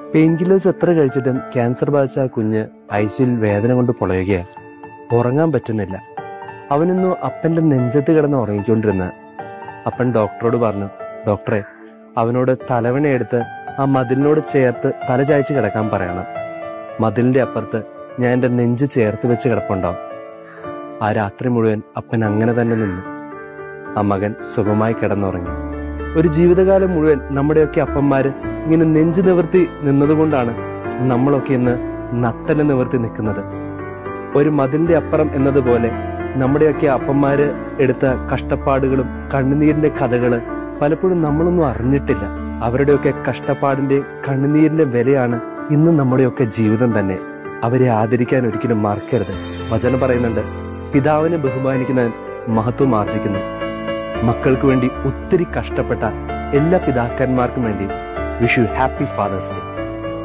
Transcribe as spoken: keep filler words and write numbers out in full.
Pain killers എത്ര കഴിച്ചിട്ടും cancer ബാധിച്ച ആ കുഞ്ഞ് ഐസിയിൽ വേദന കൊണ്ട് പൊളയുകയാണ്. ഉറങ്ങാൻ പറ്റുന്നില്ല. അവനൊന്നു അപ്പന്റെ നെഞ്ചത്ത് കിടന്ന് ഉറങ്ങിക്കൊണ്ടിരുന്ന അപ്പൻ ഡോക്ടറോട് പറഞ്ഞു, ഡോക്ടറെ, അവനോട് തലവണയെടുത്ത് ആ മതിലിനോട് ചേർത്ത് തല ചായച്ച് കിടക്കാൻ പറയണം. മതിലിന്റെ അപ്പുറത്ത് ഞാൻ എന്റെ നെഞ്ച് ചേർത്ത് വെച്ച് കിടപ്പുണ്ടാവും. ആ രാത്രി മുഴുവൻ അപ്പൻ അങ്ങനെ തന്നെ നിന്നു. ആ മകൻ സുഖമായി കിടന്നുറങ്ങി. ഒരു ജീവിതകാലം മുഴുവൻ നമ്മുടെയൊക്കെ അപ്പന്മാര് ഇങ്ങനെ നെഞ്ചു നിവർത്തി നിന്നതുകൊണ്ടാണ് നമ്മളൊക്കെ ഇന്ന് നട്ടല് നിവർത്തി നിൽക്കുന്നത്. ഒരു മതിലിന്റെ അപ്പുറം എന്നതുപോലെ നമ്മുടെയൊക്കെ അപ്പന്മാര് എടുത്ത കഷ്ടപ്പാടുകളും കണ്ണുനീരിന്റെ കഥകള് പലപ്പോഴും നമ്മളൊന്നും അറിഞ്ഞിട്ടില്ല. അവരുടെയൊക്കെ കഷ്ടപ്പാടിന്റെ കണ്ണുനീരിന്റെ വിലയാണ് ഇന്ന് നമ്മുടെയൊക്കെ ജീവിതം തന്നെ. അവരെ ആദരിക്കാൻ ഒരിക്കലും മറക്കരുത്. വചനം പറയുന്നുണ്ട്, പിതാവിനെ ബഹുമാനിക്കുന്നവൻ മഹത്വം ആർജിക്കുന്നു. മക്കൾക്ക് വേണ്ടി ഒത്തിരി കഷ്ടപ്പെട്ട എല്ലാ പിതാക്കന്മാർക്കും വേണ്ടി wish you happy father's day.